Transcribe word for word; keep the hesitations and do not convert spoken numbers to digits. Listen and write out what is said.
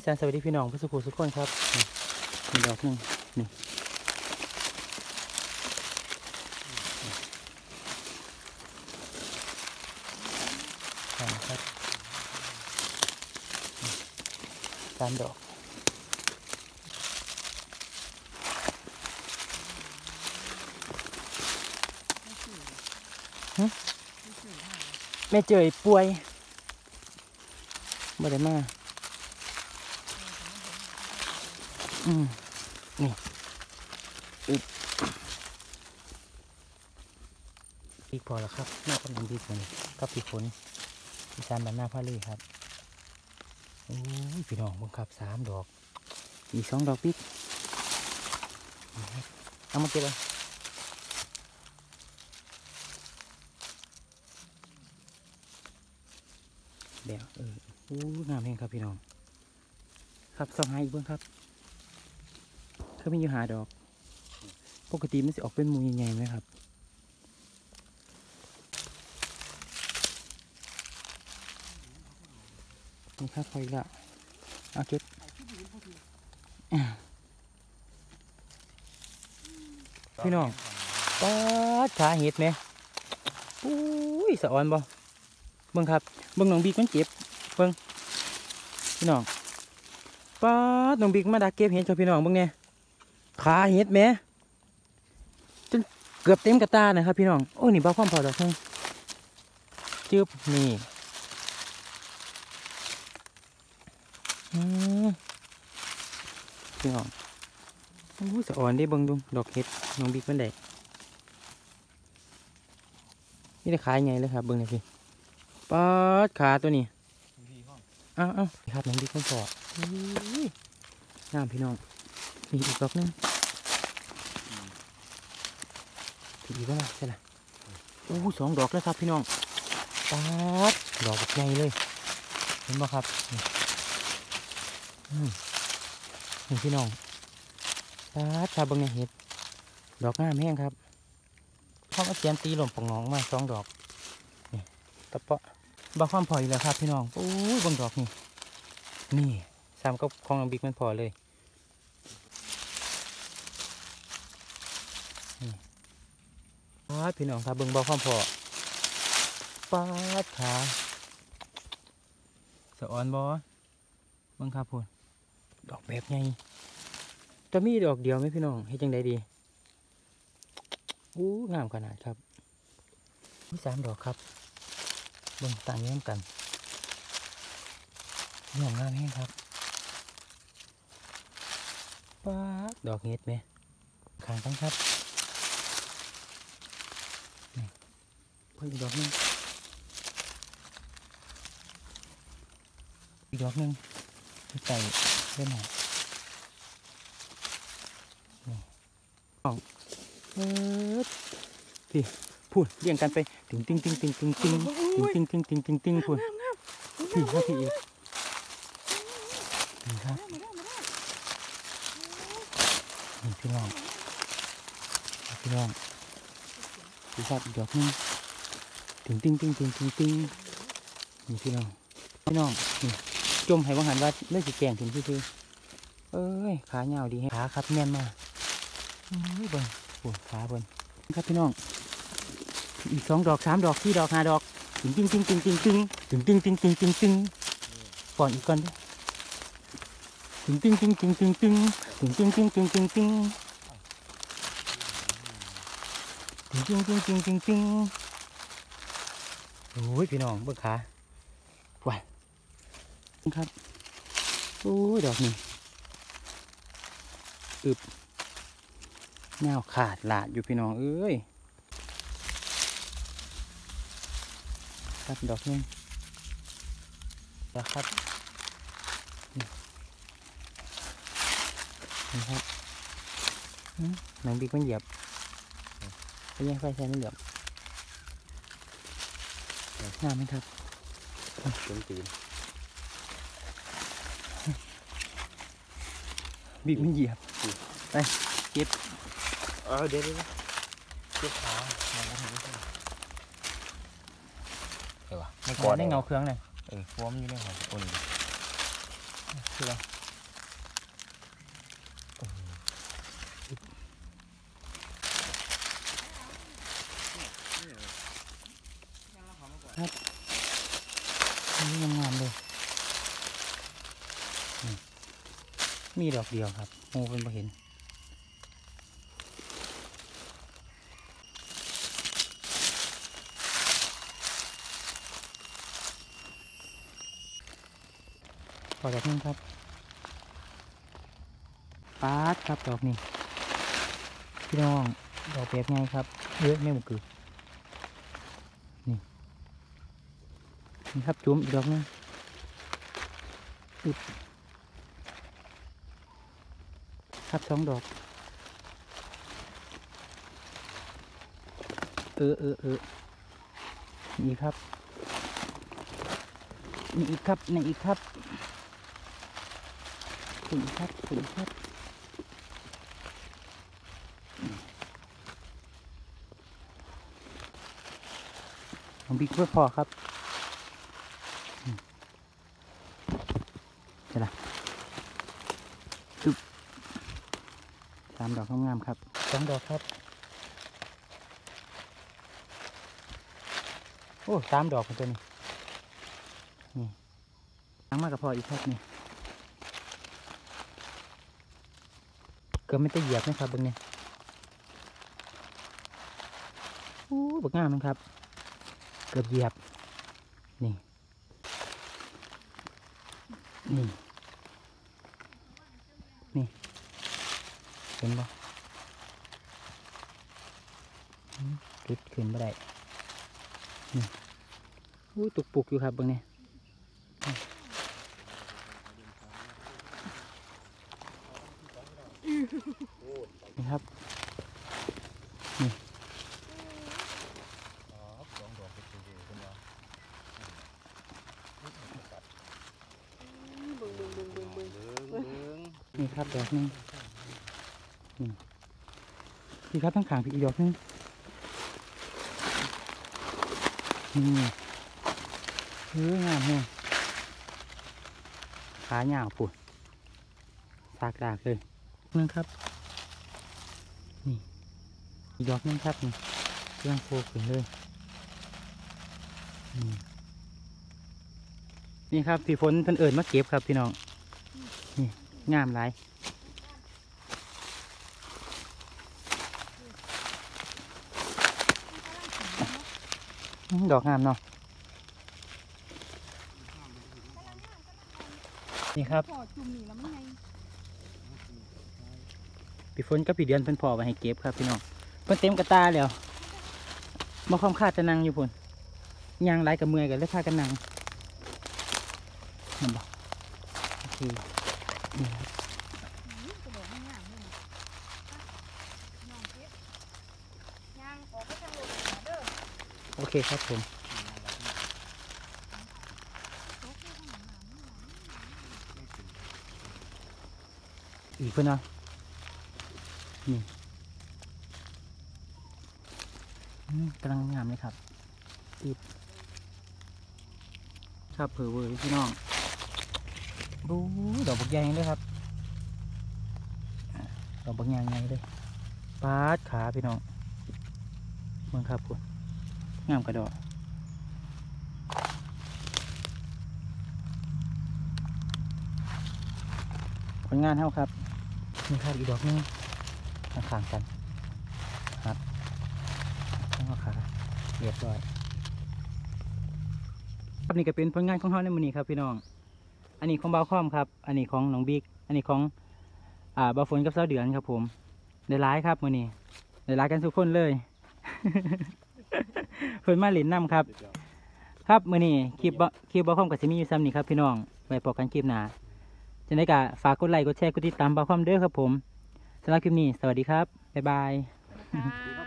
พี่แสนสวัสดีพี่น้องพี่สุขุสุขคนครับนี่ดอกหนึ่งนี่ครับสามดอกแม่เจยป่วยไม่ได้มาอืมนี่อึดอีกพอแล้วครับแม่กำลังดีฝนกับพี่ฝนพี่ชานบ้านหน้าพาลีครับโอ้ยพี่น้องบังคับสามดอกอีกสองดอกปิ๊กเอามาเก็บเลยเดี๋ยวเออโอ้งามเองครับพี่น้องครับสองหาอีกเบื้องครับเขาไม่อยู่หาดอกปกติมันจะออกเป็นมูใหญ่ๆไหมครับนี่ครับพออีกแล้วเอาเก็บพี่น้องป๊าดขาเห็ดไหมอุ้ยสะออนบ่เบิ่งครับเบิ่งน้องบิ๊กมันเจ็บเบิ่งพี่น้องป๊าดน้องบิ๊กมาดักเก็บเห็ดครับพี่น้องเบิ่งเนี่ยขาเห็ดไหมจนเกือบเต็มกระตานะครับพี่น้องโอ้ยนี่บ้าความพอดอกนึงจึ๊บนี่อืมพี่น้องโอ้ยสะอ่อนได้เบิ่งดูดอกเห็ดน้องบิ๊กมันได้นี่ได้ขาใหญ่เลยครับเบิ่งเลยพี่ป๊าดขาตัวนี้อ้าวอ้าวครับน้องบิ๊กมันพอน้ำพี่น้องมีอีกดอกนึงอีกแล้วใช่ไหมโอ้สองดอกแล้วครับพี่น้องป๊าดดอกใหญ่เลยเห็นไหมครับนี่พี่น้องป๊าดชาบังเนี่ยเห็ดดอกงามแห้งครับข้าวเทียนตีหล่มปองน้องมาสองดอกนี่ตะเปาะบ้าความพออีกแล้วครับพี่น้องโอ้ยบางดอกนี่นี่สามก็คลองบิ๊กมันพอเลยป๊าดพี่น้องครับเบิ่งบ่อความพอป๊าดขาสะอ่อนบ่เบิ่งครับพูนดอกแบบไงจะมีดอกเดียวไหมพี่น้องให้จังใดดีอู้งามขนาดครับมีสามดอกครับเบิ่งต่างแย้มกันงามงามแห้งครับป๊าดดอกเห็ดไหมขางทั้งครับอีกดอกนึงอีกดอกนึงใส่เล่นหน่อยของเออพี่พูดเรียงกันไปติงติงติงติงติงติงติงติงติงติงติงติงพูดพี่ว่าพี่อีกนี่ครับนี่พี่น้องพี่น้องพี่ชอบอีกดอกนึงติงติงติงติงติงติงนี่พี่น้องพี่น้องนี่จมให้วังหันว่าเลือดสีแกงถึงที่คือเอ้ยขาเงาดีให้ขาครับแน่นมากเฮ้ยเบิ้งปวดขาเบิ้งครับพี่น้องอีกสองดอกสามดอกสี่ดอกห้าดอกติงติงติงติงติงติงติงติงติงติงติงติงก่อนอีกก่อนติงติงติงติงติงติงติงติงติงติงติงติงติงติงติงติงติงติงโอ้ยพี่น้องเบิ้งขาว้ายครับโอ้ยดอกนี่อึบแนวขาดหลาดอยู่พี่น้องเอ้ยครับดอกนึงแล้วครับนี่ครับหนังบิ๊กมันเหยียบไปยังไฟแซนไม่เหยียบงามไหมครับเต็มตีนบิ๊กมันเหยียบไปเก็บเออเดี๋ยวเดี๋ยวเก็บขาเดี๋ยววะไม่กอดได้เงาเครื่องเลยเออฟ้อมอยู่ในหัวโอ้ยคืออะไรครับนี่งามๆเลยมีดอกเดียวครับโมเป็นบ่เห็นขอดอกนึงครับปาดครับดอกนี้พี่น้องดอกแบบไงครับเยอะไม่หมดคือนี่นี่ครับจุ่มอีกดอกนึงอึดครับสองดอกเออเออเออนี่ครับนี่อีกครับนี่อีกครับถึงครับถึงครับของบิ๊กเพื่อพอครับเดี๋ยวละจุ๊บสามดอกงามๆครับสองดอกครับโอ้สามดอกเป็นตัวนี้นี่ตั้งมากกับพออีกครับนี่เกือบไม่ได้เหยียบนะครับเบิ้งเนี่ยโอ้บักงามนะครับเกือบเหยียบนี่นี่นี่เห็นบ่จุดขึ้นไม่ได้นี่อู้ตุกปุกอยู่ครับเบิ้งเนี่ยนี่ครับนี่นี่ครับดอกนึงนี่พี่ครับทั้งขางพี่อีกดอกนึงนี่เฮ้ยงามแฮงขาหยาวปุ่นสากดากเลยนึงครับนี่อีกดอกนึงครับนี่เครื่องโฟขึ้นเลยนี่นี่ครับพี่ฝนเพิ่นเอิญมาเก็บครับพี่น้องนี่งามหลายดอกงามเนาะนี่ครับพี่ฝนกับพี่เดือนเพิ่นพอไว้ให้เก็บครับพี่น้องเพิ่นเต็มกระตาแล้วมาความคาดจะนั่งอยู่พุ่นยางไรกับเมื่อยกันเลยพากันนั่งเห็นบ่โอเคนี่ครับโอเคครับผมอีกเพื่อนเนาะนี่กำลังงามเลยครับอีกครับเผื่อเวอร์พี่น้องดูดอกบักใหญ่เลยครับดอกบักใหญ่ไงเลยปาดขาพี่น้องเมืองครับคุณงามกระดอกผลงานเท่าครับนี่ครับอีกดอกนึงข้างๆกันครับข้างขาเรียบร้อยครับนี่ก็เป็นผลงานของเขาในมือนี้ครับพี่น้องอันนี้ของบ่าวค่อมครับอันนี้ของน้องบิ๊กอันนี้ของอ่าบ่าวฝนกับเสาเดือนครับผมได้ร้ายครับมือนี้ได้ร้ายกันทุกคนเลย เพิ่นมาหลินน้ำครับครับมือนี้คลิปคลิปบ่าวค่อมกับซิมีอยู่ซ้ำนี่ครับพี่น้องไว้พบกันคลิปหน้าจะได้กะฝากกดไลค์กดแชร์กดติดตามบ่าวค่อมเด้อครับผมสำหรับคลิปนี้สวัสดีครับบ๊ายบาย